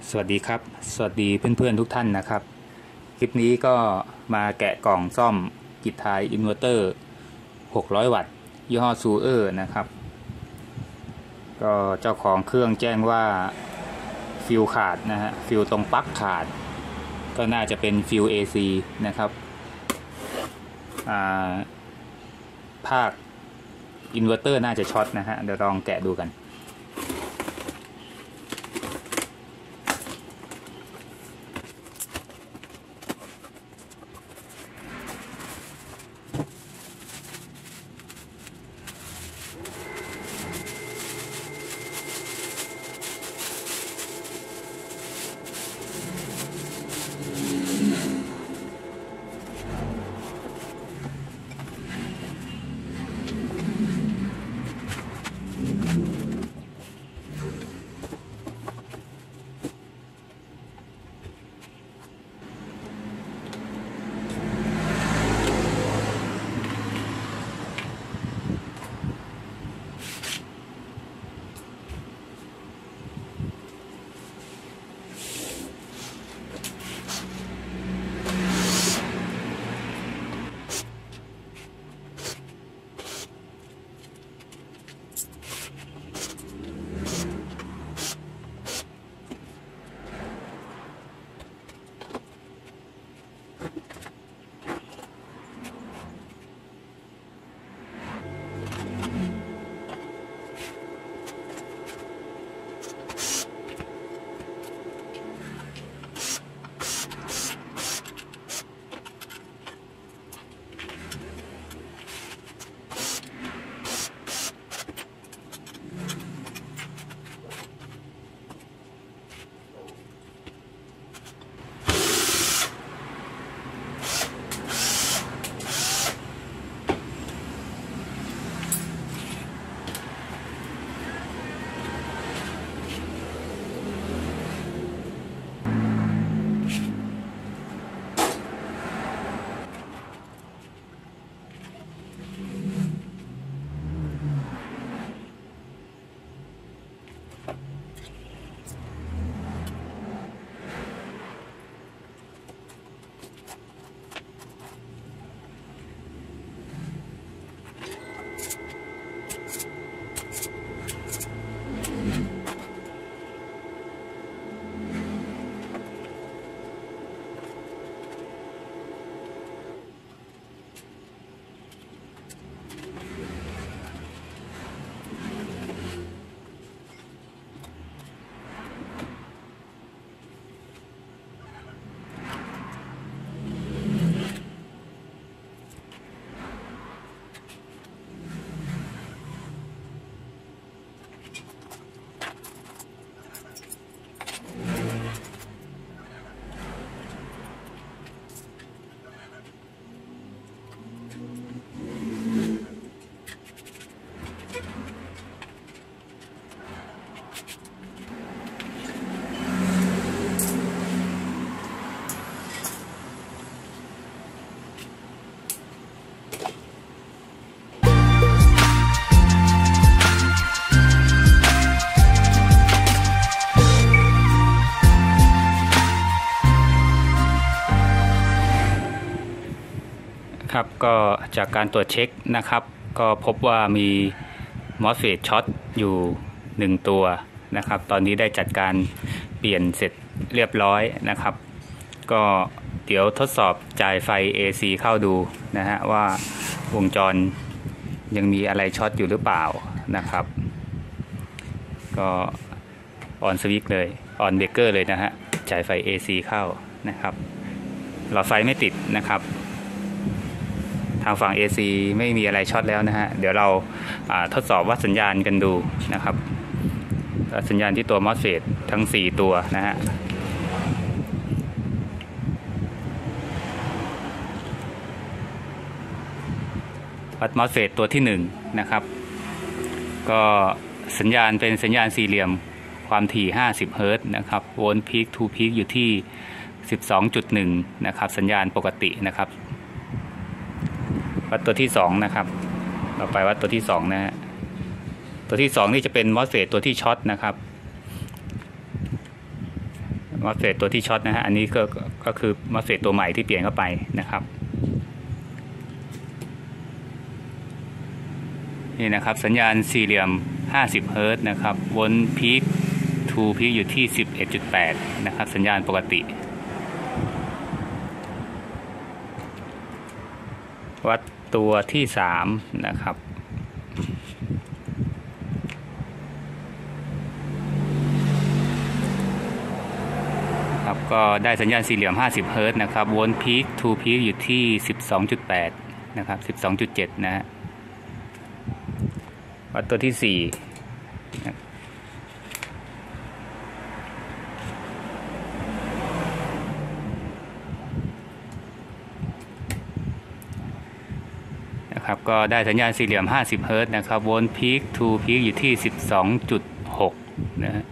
สวัสดีครับสวัสดีเพื่อนๆทุกท่านนะครับคลิปนี้ก็มาแกะกล่องซ่อมกิจทายอินเวอร์เตอร์600 วัตต์ยี่ห้อซูเออร์นะครับก็เจ้าของเครื่องแจ้งว่าฟิวขาดนะฮะฟิวตรงปลั๊กขาดก็น่าจะเป็นฟิว AC นะครับภาคอินเวอร์เตอร์น่าจะช็อตนะฮะเดี๋ยวลองแกะดูกันครับก็จากการตรวจเช็คนะครับก็พบว่ามีมอสเฟตช็อตอยู่1ตัวนะครับตอนนี้ได้จัดการเปลี่ยนเสร็จเรียบร้อยนะครับก็เดี๋ยวทดสอบจ่ายไฟ AC เข้าดูนะฮะว่าวงจรยังมีอะไรช็อตอยู่หรือเปล่านะครับก็ออนสวิตช์เลยออนเบรกเกอร์เลยนะฮะจ่ายไฟ AC เข้านะครับหลอดไฟไม่ติดนะครับทางฝั่ง AC ไม่มีอะไรช็อตแล้วนะฮะเดี๋ยวเราทดสอบวัดสัญญาณกันดูนะครับสัญญาณที่ตัว MOSFET ทั้ง4ตัวนะฮะวัด MOSFET ตัวที่1นะครับก็สัญญาณเป็นสัญญาณสี่เหลี่ยมความถี่50 เฮิรตซ์นะครับโวลต์พีคทูพีคอยู่ที่ 12.1 นะครับสัญญาณปกตินะครับวัดตัวที่2นะครับต่อไปวัดตัวที่2นะฮะตัวที่2นี่จะเป็น MOSFET ตัวที่ช็อตนะครับมอสเฟตตัวที่ช็อตนะฮะอันนี้ก็คือมอสเฟตตัวใหม่ที่เปลี่ยนเข้าไปนะครับนี่นะครับสัญญาณสี่เหลี่ยม50 เฮิรตซ์นะครับวนพีคทูพีคอยู่ที่ 11.8 นะครับสัญญาณปกติวัดตัวที่3นะครับก็ได้สัญญาณสี่เหลี่ยม50 เฮิรตซ์นะครับวนพีคทูพีคอยู่ที่ 12.8 นะครับ 12.7 นะฮะวัดตัวที่4นะครับก็ได้สัญญาณสี่เหลี่ยม50 เฮิรตซ์นะครับวนพีคทูพีคอยู่ที่ 12.6 นะฮะ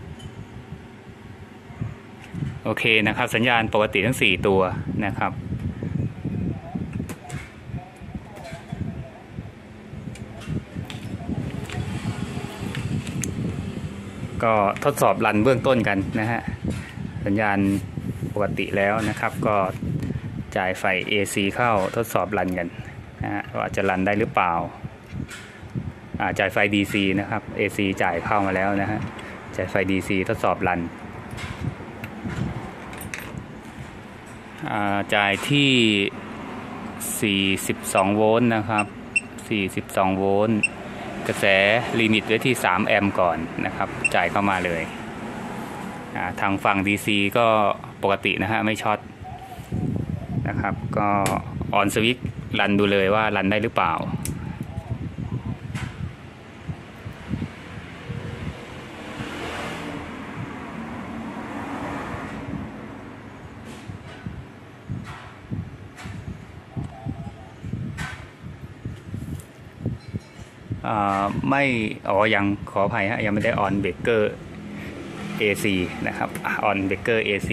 โอเคนะครับสัญญาณปกติทั้ง4ตัวนะครับก็ทดสอบรันเบื้องต้นกันนะฮะสัญญาณปกติแล้วนะครับก็จ่ายไฟ AC เข้าทดสอบรันกันนะฮะว่าจะรันได้หรือเปล่าจ่ายไฟ DC นะครับ AC จ่ายเข้ามาแล้วนะฮะจ่ายไฟ DC ทดสอบรันจ่ายที่42โวลต์นะครับ42โวลต์กระแสลิมิตไว้ที่3แอมป์ก่อนนะครับจ่ายเข้ามาเลยทางฝั่ง DC ก็ปกตินะฮะไม่ช็อตนะครับก็ออนสวิตช์รันดูเลยว่ารันได้หรือเปล่าไม่ยังขออภัยฮะยังไม่ได้ออนเบรกเกอร์ AC นะครับออนเบรกเกอร์ AC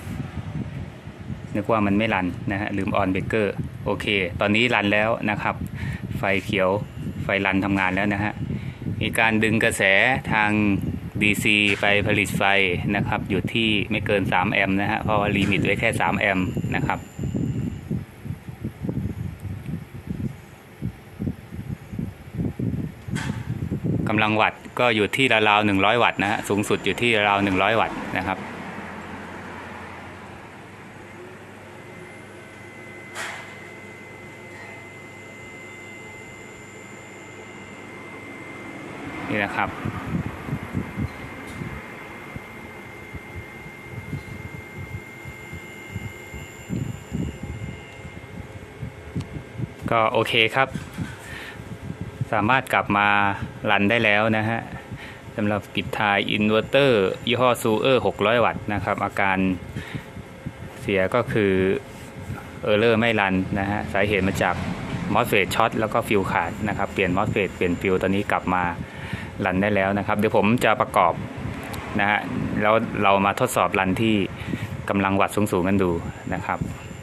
นึกว่ามันไม่รันนะฮะลืมออนเบรกเกอร์โอเคตอนนี้รันแล้วนะครับไฟเขียวไฟรันทำงานแล้วนะฮะมีการดึงกระแสทาง DC ไปผลิตไฟนะครับอยู่ที่ไม่เกิน3แอมป์นะฮะเพราะว่าลิมิตไว้แค่3แอมป์นะครับกำลังวัตต์ก็อยู่ที่ราวๆ100 วัตต์นะฮะสูงสุดอยู่ที่ราว100 วัตต์นะครับนี่นะครับก็โอเคครับสามารถกลับมารันได้แล้วนะฮะสำหรับกิจทายอินเวอร์เตอร์ยี่ห้อซูเออร์600 วัตต์นะครับอาการเสียก็คือเออร์เลอร์ไม่รันนะฮะสาเหตุมาจากมอสเฟตช็อตแล้วก็ฟิวขาดนะครับเปลี่ยนมอสเฟตเปลี่ยนฟิวตอนนี้กลับมารันได้แล้วนะครับเดี๋ยวผมจะประกอบนะฮะแล้วเรามาทดสอบรันที่กำลังวัตต์สูงๆกันดูนะครับ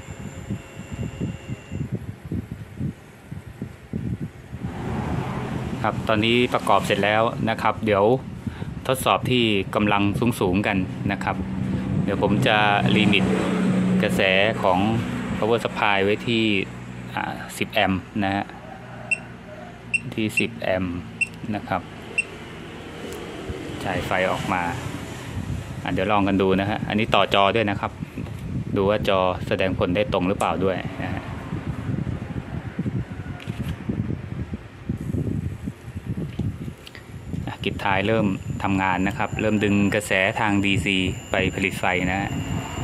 ครับตอนนี้ประกอบเสร็จแล้วนะครับเดี๋ยวทดสอบที่กำลังสูงๆกันนะครับเดี๋ยวผมจะลิมิตกระแสของ power supply ไว้ที่10 แอมป์นะฮะที่10 แอมป์นะครับจ่ายไฟออกมาเดี๋ยวลองกันดูนะฮะอันนี้ต่อจอด้วยนะครับดูว่าจอแสดงผลได้ตรงหรือเปล่าด้วยนะฮะกิจทายเริ่มทำงานนะครับเริ่มดึงกระแสทาง DC ไปผลิตไฟนะฮะ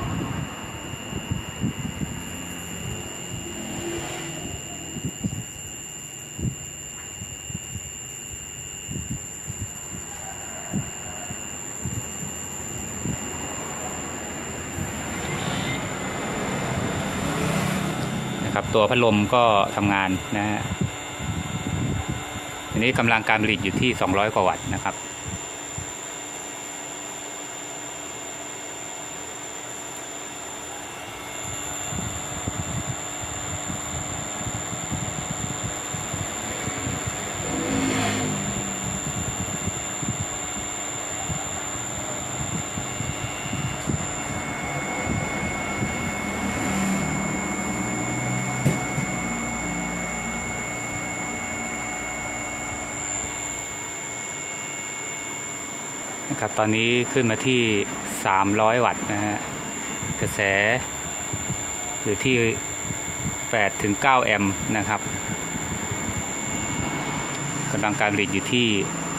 ตัวพัดลมก็ทำงานนะฮะทีนี้กำลังการผลิตอยู่ที่200 กว่าวัตต์นะครับนะครับตอนนี้ขึ้นมาที่300 วัตต์นะฮะกระแสอยู่ที่8 ถึง 9 แอมป์นะครับกำลังการผลิตอยู่ที่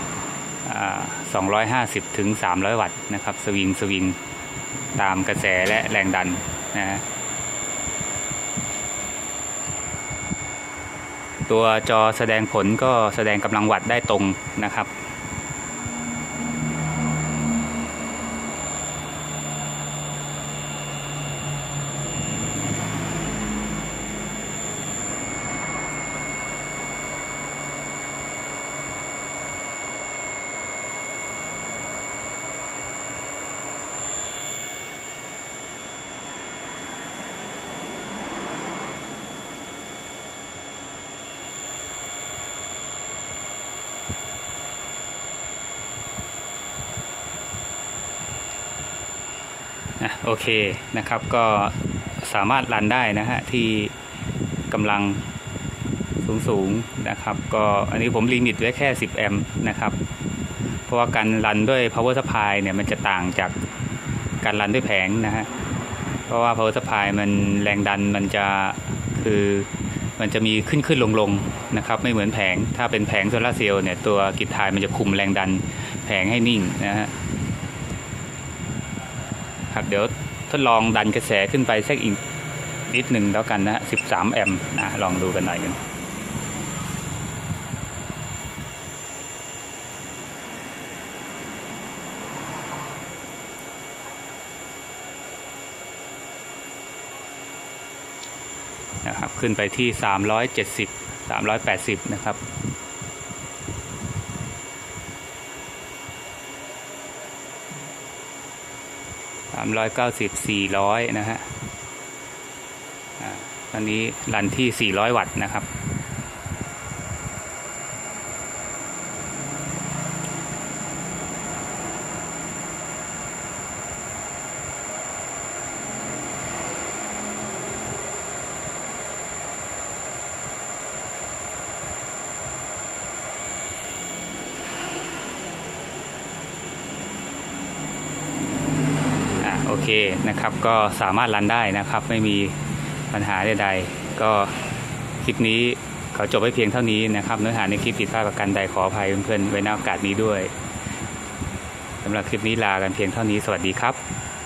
250 ถึง 300 วัตต์นะครับสวิงตามกระแสและแรงดันนะฮะตัวจอแสดงผลก็แสดงกำลังวัตต์ได้ตรงนะครับโอเคนะครับก็สามารถรันได้นะฮะที่กำลังสูงนะครับก็อันนี้ผมลิมิตไว้แค่10 แอมป์นะครับเพราะว่าการรันด้วย power supply เนี่ยมันจะต่างจากการรันด้วยแผงนะฮะเพราะว่า power supply มันแรงดันมันจะมันจะมีขึ้นลงนะครับไม่เหมือนแผงถ้าเป็นแผงโซลาร์เซลล์เนี่ยตัวกริดไทม์มันจะคุมแรงดันแผงให้นิ่งนะฮะครับเดี๋ยวทดลองดันกระแสขึ้นไปสักอีกนิดหนึ่งแล้วกันนะ13 แอมป์นะลองดูกันหน่อยกันนะครับขึ้นไปที่370 380นะครับ390 400นะฮะตอนนี้รันที่400 วัตต์นะครับโอเคนะครับก็สามารถรันได้นะครับไม่มีปัญหาใดๆก็คลิปนี้ขอจบไว้เพียงเท่านี้นะครับเนื้อหาในคลิปผิดพลาดประการใดขออภัยเพื่อนๆไว้ในโอกาสนี้ด้วยสำหรับคลิปนี้ลากันเพียงเท่านี้สวัสดีครับ